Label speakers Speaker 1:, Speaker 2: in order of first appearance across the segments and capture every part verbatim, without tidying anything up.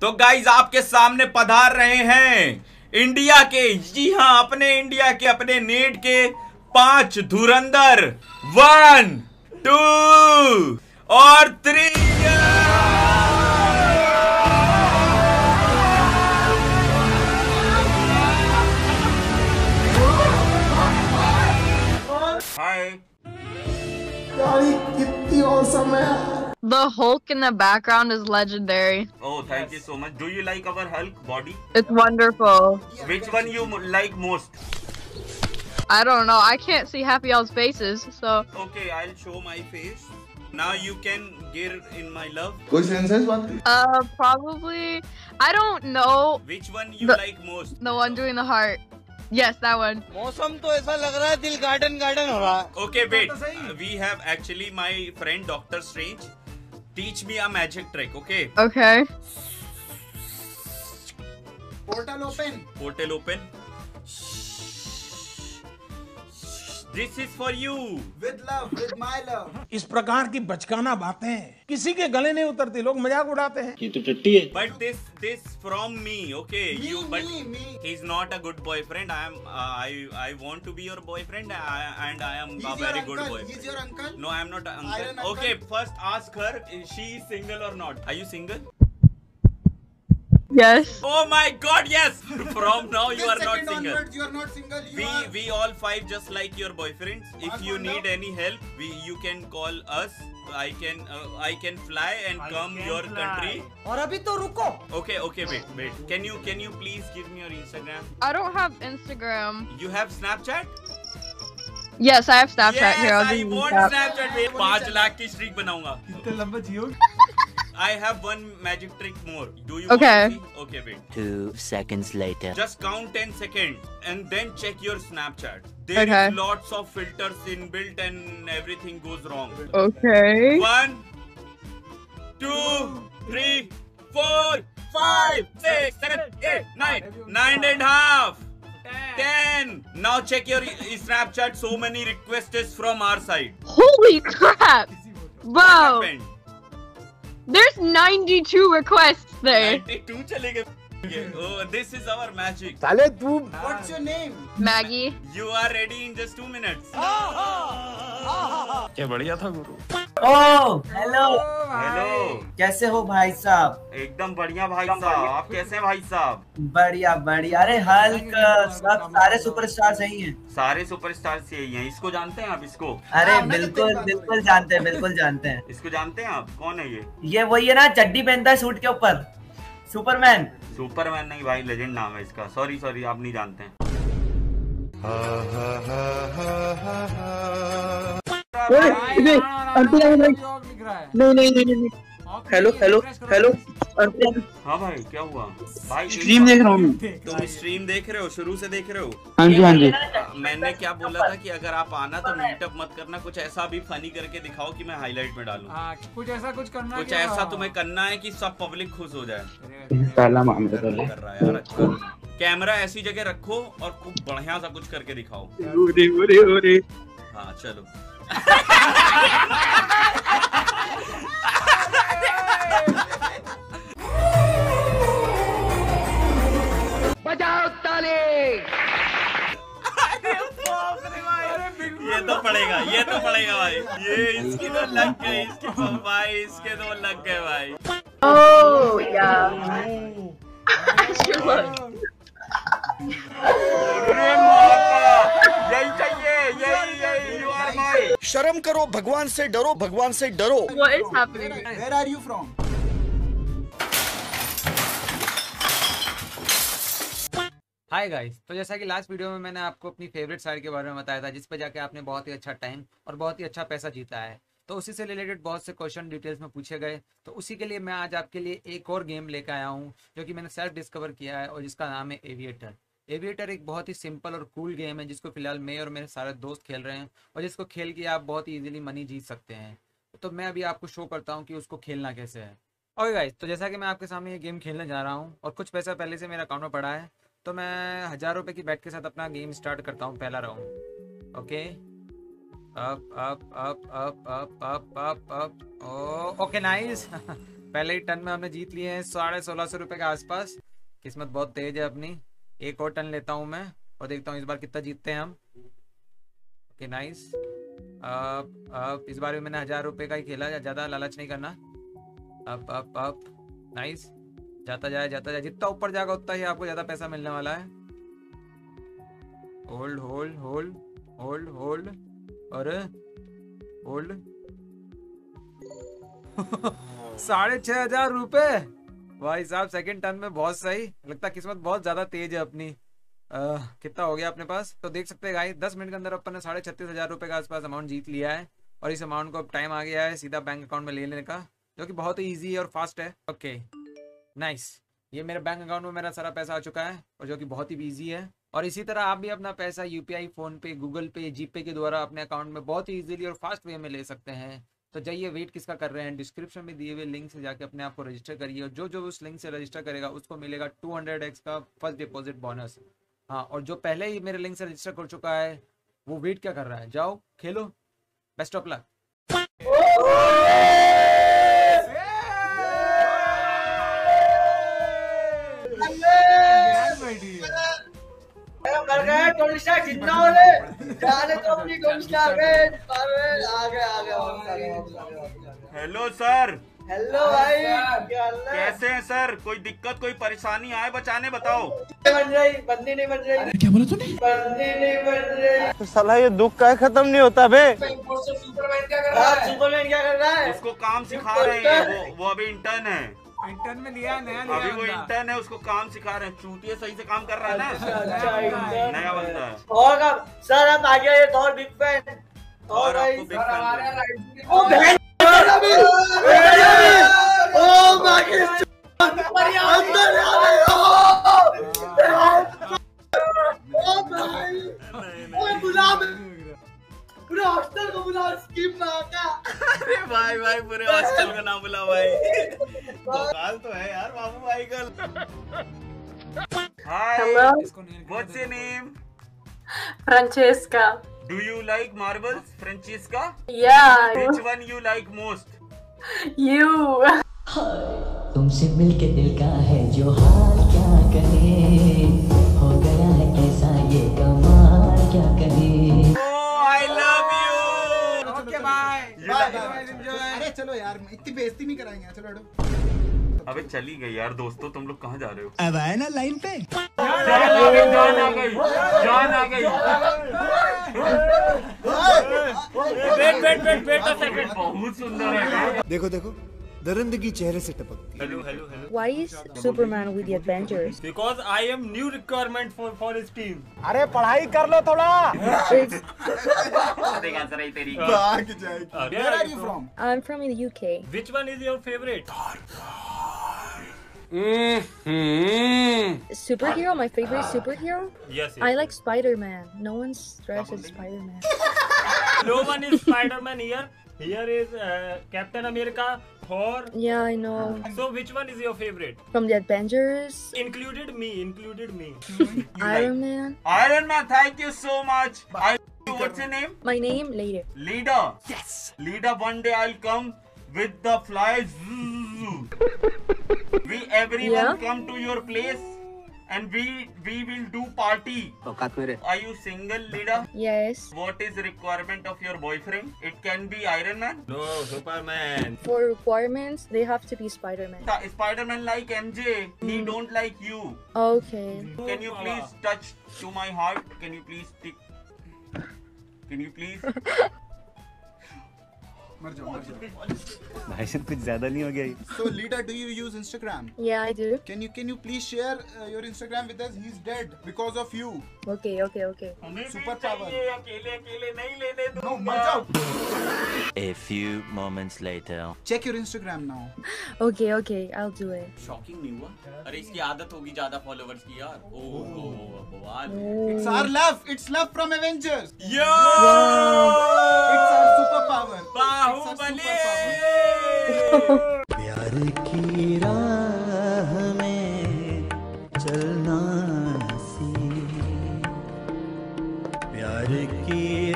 Speaker 1: तो गाइज आपके सामने पधार रहे हैं इंडिया के, जी हाँ अपने इंडिया के, अपने नेट के पांच धुरंधर, वन टू और थ्री। हाय
Speaker 2: कितनी औसम है।
Speaker 3: The Hulk in the background is legendary.
Speaker 1: Oh, thank you so much. Do you like our Hulk body?
Speaker 3: It's wonderful.
Speaker 1: Which one you like most?
Speaker 3: I don't know. I can't see half of y'all's faces, so.
Speaker 1: Okay, I'll show my face. Now you can get in my love.
Speaker 2: कोई senses बात?
Speaker 3: Uh, probably. I don't know.
Speaker 1: Which one you
Speaker 3: The-
Speaker 1: like most?
Speaker 3: The one doing the heart. Yes, that one.
Speaker 4: मौसम तो ऐसा लग रहा है दिल garden garden हो रहा है।
Speaker 1: Okay, wait. Uh, we have actually my friend Doctor Strange. Teach me a magic trick, okay?
Speaker 3: Okay.
Speaker 4: Portal open.
Speaker 1: Portal open. This is for you.
Speaker 4: With love, with my love.
Speaker 5: इस प्रकार की बचकाना बातें किसी के गले नहीं उतरती, लोग मजाक उड़ाते हैं।
Speaker 4: ये तो टट्टी है।
Speaker 1: But this this from me, okay?
Speaker 4: Me,
Speaker 1: you but
Speaker 4: me, me.
Speaker 1: he's not a good boyfriend. I am. Uh, I I want to be your boyfriend. I, and I am
Speaker 4: He's
Speaker 1: a
Speaker 4: your
Speaker 1: very good
Speaker 4: uncle.
Speaker 1: boyfriend.
Speaker 4: He's your uncle.
Speaker 1: No, I am not an uncle.
Speaker 4: Iron uncle.
Speaker 1: Okay, first ask her is she single or not. Are you single?
Speaker 3: Yes.
Speaker 1: Oh my God, yes. From now you
Speaker 4: This
Speaker 1: are not
Speaker 4: second
Speaker 1: single.
Speaker 4: onwards, you are not single. You
Speaker 1: We
Speaker 4: are.
Speaker 1: we all five just like your boyfriends. If
Speaker 4: Ask
Speaker 1: you
Speaker 4: one
Speaker 1: need
Speaker 4: now.
Speaker 1: any help, we you can call us. I can uh, I can fly and come your country.
Speaker 4: और अभी तो रुको।
Speaker 1: Okay, okay, wait, wait. Can you can you please give me your Instagram?
Speaker 3: I don't have Instagram.
Speaker 1: You have Snapchat?
Speaker 3: Yes, I have Snapchat.
Speaker 1: Yes,
Speaker 3: Here, I'll
Speaker 1: I
Speaker 3: give you
Speaker 1: want
Speaker 3: Snap.
Speaker 1: Snapchat. Wait, पाँच लाख की streak बनाऊंगा.
Speaker 4: कितने लंबे जियो?
Speaker 1: I have one magic trick more. Do you
Speaker 3: Okay.
Speaker 1: want to see? Okay, wait.
Speaker 6: Two seconds later.
Speaker 1: Just count ten seconds and then check your Snapchat. There
Speaker 3: Okay.
Speaker 1: is lots of filters inbuilt and everything goes wrong.
Speaker 3: Okay.
Speaker 1: One, two, three, four, five, six, seven, eight, nine, nine and a half, ten. Now check your Snapchat. So many requests from our side.
Speaker 3: Holy crap!
Speaker 1: What
Speaker 3: Bro,
Speaker 1: happened?
Speaker 3: there's ninety-two requests there.
Speaker 1: ninety-two चले गए. Oh, this is our magic.
Speaker 5: साले तू
Speaker 4: What's your name?
Speaker 3: Maggie.
Speaker 1: You are ready in just two minutes.
Speaker 5: क्या बढ़िया था गुरु।
Speaker 7: Oh hello,
Speaker 1: Hello.
Speaker 7: कैसे हो भाई साहब?
Speaker 1: एकदम बढ़िया भाई साहब. आप कैसे हैं भाई साहब?
Speaker 7: बढ़िया बढ़िया। अरे हल्क सब सारे सुपरस्टार सही हैं।
Speaker 1: सारे सुपरस्टार से यही हैं. इसको जानते हैं आप? इसको
Speaker 7: अरे
Speaker 4: हाँ, मैं तो
Speaker 7: बिल्कुल
Speaker 4: तेरी बात
Speaker 7: बिल्कुल जानते हैं, बिल्कुल जानते हैं।
Speaker 1: इसको जानते हैं आप? कौन है ये?
Speaker 7: ये वही है ना, चड्डी पहनता है सूट के ऊपर, सुपरमैन।
Speaker 1: सुपरमैन नहीं भाई, लेजेंड नाम है इसका. सॉरी सॉरी, आप नहीं जानते हैं.
Speaker 7: नहीं नहीं नहीं नहीं। Hello hello hello.
Speaker 1: हाँ भाई, क्या हुआ भाई?
Speaker 7: स्ट्रीम देख रहा हूँ।
Speaker 1: तुम स्ट्रीम देख रहे हो? शुरू से देख रहे हो?
Speaker 7: हाँ जी हाँ जी।
Speaker 1: मैंने क्या बोला था कि अगर आप आना तो मीटअप मत करना. कुछ ऐसा भी फनी करके दिखाओ कि मैं हाईलाइट में डालूं.
Speaker 8: कुछ ऐसा कुछ करना
Speaker 1: कुछ ऐसा तुम्हें करना है कि सब पब्लिक खुश हो जाए.
Speaker 7: पहला मामला
Speaker 1: कर रहा है यार. अच्छा, कैमरा ऐसी जगह रखो और खूब बढ़िया सा कुछ करके दिखाओ.
Speaker 7: ओरे ओरे ओरे।
Speaker 1: हाँ चलो.
Speaker 7: बजाओ ताली।
Speaker 1: ये तो पड़ेगा, ये तो पड़ेगा भाई. ये इसकी तो लग गई, इसकी तो भाई, इसके तो लग गए भाई.
Speaker 3: Oh, yeah.
Speaker 1: अरे मौका, यही चाहिए, यही यही. You are my.
Speaker 2: शर्म करो, भगवान से डरो, भगवान से डरो।
Speaker 3: What is happening?
Speaker 4: Where are you from?
Speaker 8: Hi guys, तो जैसा कि लास्ट वीडियो में मैंने आपको अपनी फेवरेट साइड के बारे में बताया था, जिस पर जाके आपने बहुत ही अच्छा टाइम और बहुत ही अच्छा पैसा जीता है. तो उसी से रिलेटेड बहुत से क्वेश्चन डिटेल्स में पूछे गए. तो उसी के लिए मैं आज आपके लिए एक और गेम लेकर आया हूँ, जो कि मैंने सेल्फ डिस्कवर किया है और जिसका नाम है एविएटर. एविएटर एक बहुत ही सिंपल और कूल गेम है, जिसको फिलहाल मैं और मेरे सारे दोस्त खेल रहे हैं और जिसको खेल के आप बहुत ही ईजिली मनी जीत सकते हैं. तो मैं अभी आपको शो करता हूँ कि उसको खेलना कैसे है. ओके गाइस, तो जैसा कि मैं आपके सामने ये गेम खेलने जा रहा हूँ और कुछ पैसा पहले से मेरे अकाउंट में पड़ा है, तो मैं हज़ार रुपये की बैट के साथ अपना गेम स्टार्ट करता हूँ. पहला round. Okay, up up up up up up up up oh okay nice. पहले ही टन में हमने जीत लिए हैं साढ़े सोलह सौ रुपए के आसपास। किस्मत बहुत तेज है अपनी। एक और टन लेता हूँ मैं और देखता हूँ इस बार कितना जीतते हैं हम। Okay nice. अब अब इस बार भी मैंने हजार रुपए का ही खेला, ज्यादा लालच नहीं करना। Up up up nice. जाता जाए जाता जाए, जितना ऊपर जाएगा उतना ही आपको ज्यादा पैसा मिलने वाला है। Hold hold hold hold hold और होल्ड। साढ़े छह हजार रुपए भाई साहब सेकंड टर्न में, बहुत सही। लगता है किस्मत बहुत ज्यादा तेज है अपनी। आ, कितना हो गया अपने पास तो देख सकते हैं गाइस, दस मिनट के अंदर अपन ने साढ़े छत्तीस हजार रुपए का आसपास अमाउंट जीत लिया है। और इस अमाउंट को अब टाइम आ गया है सीधा बैंक अकाउंट में ले लेने का, जो कि बहुत ही ईजी और फास्ट है। ओके नाइस, ये मेरे बैंक अकाउंट में मेरा सारा पैसा आ चुका है और जो कि बहुत ही ईजी है। और इसी तरह आप भी अपना पैसा यूपीआई, फोन पे, गूगल पे, जीपे के द्वारा अपने अकाउंट में बहुत ही इजीली और फास्ट वे में ले सकते हैं। तो जाइए, वेट किसका कर रहे हैं, डिस्क्रिप्शन में दिए हुए लिंक से जाके अपने आप को रजिस्टर करिए। और जो जो उस लिंक से रजिस्टर करेगा उसको मिलेगा टू हंड्रेड एक्स का फर्स्ट डिपॉजिट बोनस। हाँ, और जो पहले ही मेरे लिंक से रजिस्टर कर चुका है वो वेट क्या कर रहा है, जाओ खेलो। Best of luck.
Speaker 7: Tony Stark जितना हो रहे जाने तो अपनी टोनी स्टार्क आगे आगे आगे।
Speaker 1: Hello sir.
Speaker 7: हेलो भाई, क्या हाल है?
Speaker 1: कैसे हैं सर? कोई दिक्कत, कोई परेशानी आए बचाने, बताओ।
Speaker 7: बन रही बंदी नहीं बन रही। क्या बोला तूने? बंदी नहीं बन रही।
Speaker 2: तो साला ये दुख का खत्म नहीं होता बे।
Speaker 7: सुपरमैन क्या कर रहा है? सुपरमैन क्या कर रहा है?
Speaker 1: उसको काम सिखा रहे हैं, वो वो अभी इंटर्न है।
Speaker 4: इंटर्न में लिया नया लिया
Speaker 1: अभी वो इंटर्न है, उसको काम सिखा रहे हैं। चूतिया सही से काम कर रहा है ना।
Speaker 7: अच्छा, इंटर्न
Speaker 1: नया बंदा है।
Speaker 7: और अब सर आप आ गए, तो और बिग फैन।
Speaker 1: और आपको बिग फैन।
Speaker 7: ओ बहन ओ बाकी अंदर आ रहे हो। ओ भाई, ओए बुला पूरे हॉस्टल को बुला, स्कीम ना का।
Speaker 1: अरे भाई भाई, पूरे हॉस्टल का नाम बुला भाई। बवाल तो है यार बाबू भाई कल। Hi, what's your name?
Speaker 9: Francesca.
Speaker 1: Do you like marbles, Francesca?
Speaker 9: Yeah.
Speaker 1: Which one you like most?
Speaker 9: You.
Speaker 6: तुमसे मिलके दिल का है जो हाल, क्या कहे, हो गया है ऐसा ये कमाल, क्या कहे।
Speaker 1: Oh, I love you.
Speaker 4: Okay bye
Speaker 1: bye
Speaker 4: bye. अरे चलो यार, इतनी बेइज्जती नहीं कराएंगे, चलो हटो।
Speaker 1: अबे चली गई यार। दोस्तों तुम लोग कहाँ जा रहे हो?
Speaker 2: अब आए ना लाइन पे।
Speaker 1: जान आ गई, जान आ गई, जान आ गई। Wait wait wait wait a second. बहुत सुंदर है।
Speaker 2: देखो देखो, दरिंदगी चेहरे से टपकती।
Speaker 1: Hello hello hello.
Speaker 9: Why is Superman with the Avengers?
Speaker 1: Because I am new requirement for for his team.
Speaker 5: अरे पढ़ाई कर लो थोड़ा।
Speaker 1: देखा सर तेरी।
Speaker 2: भाग जाएगी।
Speaker 4: Where are you from?
Speaker 9: I'm from the U K.
Speaker 1: Which one is your favorite?
Speaker 9: Superhero, my favorite superhero?
Speaker 1: Yes.
Speaker 9: I like Spider-Man. No one's dressed as Spider-Man.
Speaker 1: No one is Spider-Man here. Here is uh, Captain America, Thor.
Speaker 9: Yeah, I know.
Speaker 1: So which one is your favorite?
Speaker 9: From the Avengers,
Speaker 1: Included me, included me.
Speaker 9: Iron Man.
Speaker 1: Iron Man, thank you so much. I, what's your name?
Speaker 9: My name later.
Speaker 1: Leader. Yes. Leader, one day I'll come with the flies. We everyone
Speaker 9: Yeah?
Speaker 1: come to your place and we we will do party. Are you single, Leader?
Speaker 9: Yes.
Speaker 1: What is the requirement of your boyfriend? It can be Iron Man. No, Superman.
Speaker 9: For requirements, they have to be Spider-Man.
Speaker 1: Spider-Man like M J. He don't like you.
Speaker 9: Okay.
Speaker 1: Can you please touch to my heart? Can you please stick? Can you please?
Speaker 4: मर जाओ मर जाओ।
Speaker 2: भाई साहब कुछ ज्यादा नहीं हो गया?
Speaker 4: So Lita, do you use Instagram?
Speaker 9: Yeah, I do.
Speaker 4: Can you can you please share uh, your Instagram with us? He's dead because of you.
Speaker 9: Okay, okay, okay.
Speaker 4: Super power.
Speaker 1: अकेले अकेले नहीं लेने दूंगा।
Speaker 4: No, मर जाओ।
Speaker 6: A few moments later.
Speaker 4: Check your Instagram now.
Speaker 9: Okay, okay, I'll do it.
Speaker 1: Shocking नहीं हुआ? अरे इसकी आदत होगी ज्यादा फॉलोवर्स की यार। ओह भगवान।
Speaker 4: It's our love. It's love from Avengers.
Speaker 1: Yo
Speaker 4: It's our superpower.
Speaker 1: Baahubali.
Speaker 6: प्यार की राह में चलना सी, प्यार की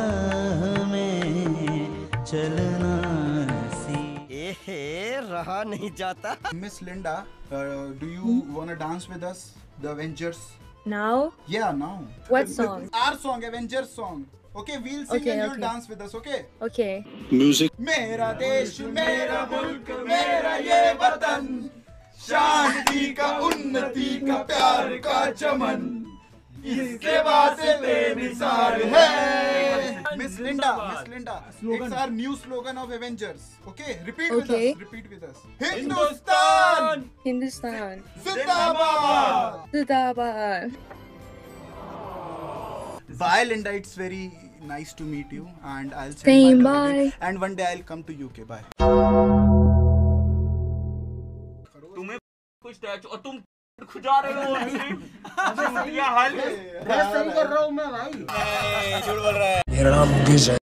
Speaker 6: राह में चलना सी।
Speaker 2: ए रहा नहीं।
Speaker 10: नहीं जाता।
Speaker 4: Miss Linda, uh, do you wanna dance with us, the Avengers?
Speaker 9: Now?
Speaker 4: Yeah, now.
Speaker 9: What song?
Speaker 4: Our song, Avengers song. Okay, we'll sing
Speaker 9: Okay,
Speaker 4: and you'll
Speaker 9: okay.
Speaker 4: dance with us, okay?
Speaker 9: Okay.
Speaker 4: मेरा देश मेरा मुल्क मेरा ये वतन, शांति का उन्नति का प्यार का चमन, इसके वास्ते बेमिसाल है। Miss Linda, Miss Linda, it's our new slogan of Avengers. Okay, repeat with
Speaker 9: Okay.
Speaker 4: us. Repeat with us. Hindustan,
Speaker 9: Hindustan.
Speaker 4: Zindabad.
Speaker 9: Zindabad.
Speaker 4: Bye, Linda. It's very nice to meet you, and I'll send
Speaker 9: Same,
Speaker 4: my love again.
Speaker 9: bye.
Speaker 4: And one day I'll come to U K. Bye.
Speaker 1: तुम्हें कुछ statue और तुम खुजा रहे हो अभी क्या हाल है?
Speaker 4: सही कर रहा हूँ मैं भाई।
Speaker 1: झूठ बोल रहा है।